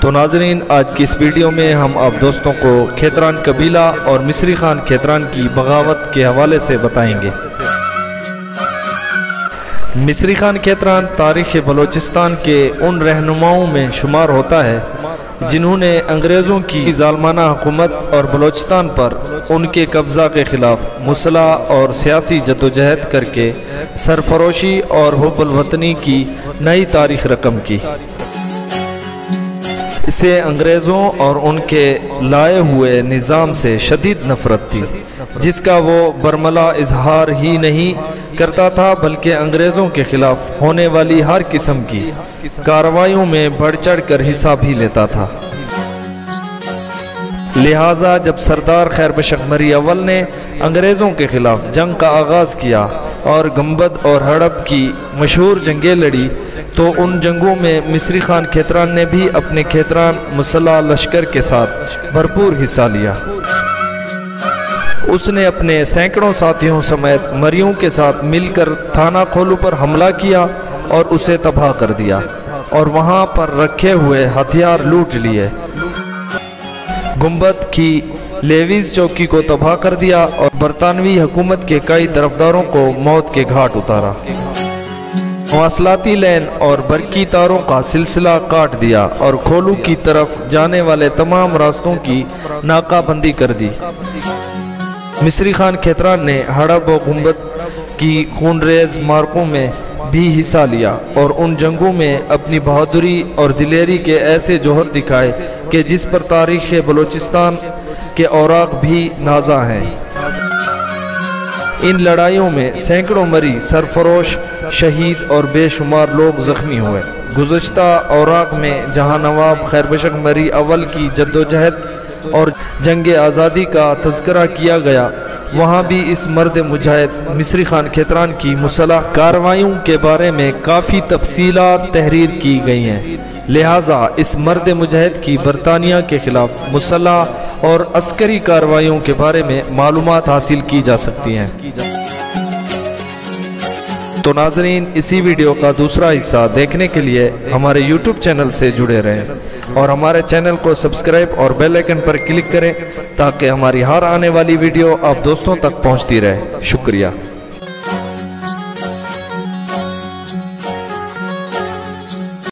तो नाज़रीन, आज की इस वीडियो में हम आप दोस्तों को खेतरान कबीला और मिस्री खान खेतरान की बगावत के हवाले से बताएंगे। मिस्री खान खेतरान तारीख़ बलोचिस्तान के उन रहनुमाओं में शुमार होता है जिन्होंने अंग्रेज़ों की ज़ालमाना हुकूमत और बलोचिस्तान पर उनके कब्ज़ा के ख़िलाफ़ मुसल्ह और सियासी जदोजहद करके सरफरोशी और हुब्बुल वतनी की नई तारीख़ रकम की। इसे अंग्रेज़ों और उनके लाए हुए निज़ाम से शदीद नफ़रत थी, जिसका वो बरमला इजहार ही नहीं करता था बल्कि अंग्रेज़ों के ख़िलाफ़ होने वाली हर किस्म की कार्रवाइयों में बढ़ चढ़ कर हिस्सा भी लेता था। लिहाजा जब सरदार खैरबशक मरी अव्वल ने अंग्रेज़ों के ख़िलाफ़ जंग का आगाज़ किया और गंबद और हड़प की मशहूर जंगें लड़ी, तो उन जंगों में मिस्री खान खेतरान ने भी अपने खेतरान मुसल्ह लश्कर के साथ भरपूर हिस्सा लिया। उसने अपने सैकड़ों साथियों समेत मरियों के साथ मिलकर थाना खोलू पर हमला किया और उसे तबाह कर दिया और वहां पर रखे हुए हथियार लूट लिए। गुंबद की लेवीज चौकी को तबाह कर दिया और बरतानवी हुकूमत के कई तरफदारों को मौत के घाट उतारा। मवासलाती लैन और बरकी तारों का सिलसिला काट दिया और खोलू की तरफ जाने वाले तमाम रास्तों की नाकाबंदी कर दी। मिस्री खान खेतरान ने हड़प और गुंबद की खूनरेज मार्कों में भी हिस्सा लिया और उन जंगों में अपनी बहादुरी और दिलेरी के ऐसे जोहर दिखाए कि जिस पर तारीख़ बलोचिस्तान के औराक भी नाजा हैं। इन लड़ाइयों में सैकड़ों मरी, सरफरोश, शहीद और बेशुमार लोग ज़ख्मी हुए। गुज़श्ता औराक में जहां नवाब खैरबशक मरी अव्वल की जद्दोजहद और जंग आज़ादी का तज़किरा किया गया, वहाँ भी इस मर्द मुजाहिद मिस्री खान खेतरान की मुसल्ह कार्रवाइयों के बारे में काफ़ी तफसीलात तहरीर की गई हैं। लिहाजा इस मर्द मुजाहिद की बरतानिया के ख़िलाफ़ मुसल्ह और अस्करी कार्रवाइयों के बारे में मालूमात हासिल की जा सकती हैं। तो नाज़रीन, इसी वीडियो का दूसरा हिस्सा देखने के लिए हमारे YouTube चैनल से जुड़े रहें और हमारे चैनल को सब्सक्राइब और बेल आइकन पर क्लिक करें ताकि हमारी हर आने वाली वीडियो आप दोस्तों तक पहुंचती रहे। शुक्रिया।